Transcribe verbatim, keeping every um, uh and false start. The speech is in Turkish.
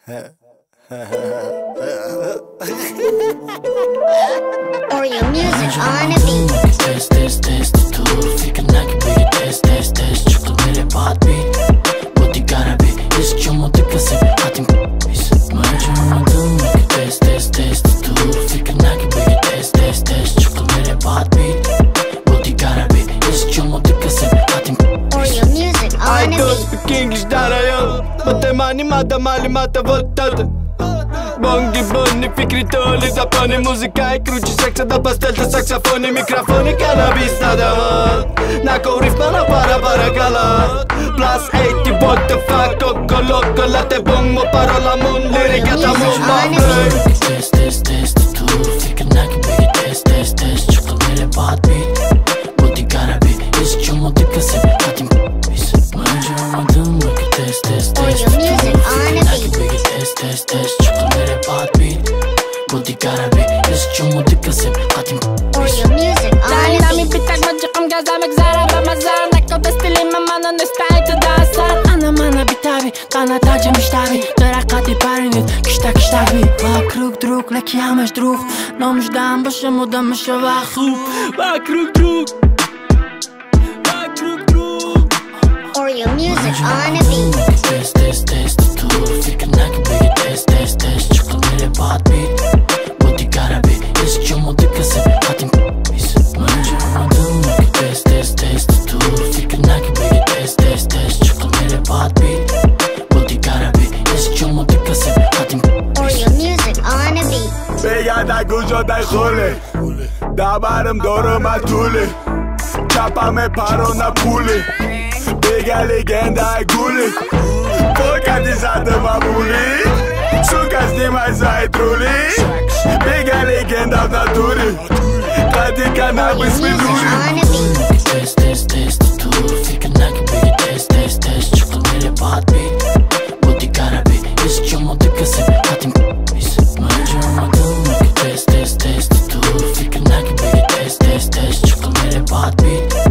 Oreo music on a beat. Test test test dur fikirler gibi test test test çıktı nereye bad beat. Body gotta be hiç çumudu kasıp hatim biz macunmadım. Test test test dur fikirler gibi test test test çıktı nereye bad beat. Body gotta be hiç çumudu kasıp hatim Oreo music on a I don't beat. speak English darayo Matemani mata mali mata votata Bongi boni fikri toli Zaponi muzyka i kruci seksa da pastel to saksofoni Mikrofoni cannabis nada Nako riff na para para galot Plus eighty what the fuck Coco loco late bongo parola mun Lirika ta mumma Test test test dur fikirler gibi test test test çıktı nereye bad beat. Body gotta be hiç çumudu kasıp hatim biz macunmadım. Test test test Oreo music on a beat. gibi test test test çıktı nereye bad beat. Body gotta be hiç çumudu kasıp hatim Oreo music on a Dami beat. bitak macam gazamek zara Ramazan Ako da stilim amana ne style to dansan Ana mana bitabi kana tacım iştabi Terakati parinit kişta kişta bi Va kruk druk leki amaş druk Nomuş dam başım udamış va xup Va kruk druk Va kruk druk Oreo music on a beat. Test test test dur fikirler gibi test test test çıktı nereye bad beat. Body gotta be hiç çumudu kasıp hatim biz macunmadım. Test test test dur fikirler gibi test test test çıktı nereye bad beat. Body gotta be hiç çumudu kasıp hatim Oreo music on a beat. Pegada gujo dai khole Dabarım doruma tule Chapame paro na pule Pega legenda ai gule Focalizada ma pule Sucas demais ai trule Pega legenda na tule Cade cannabis Oreo music pedule on a beat. Test test test dur fikirler gibi test test test çıktı nereye bad beat. Body gotta be hiç çumudu kasıp hatim biz macunmadım. Test test test dur fikirler gibi test test test çıktı nereye bad beat.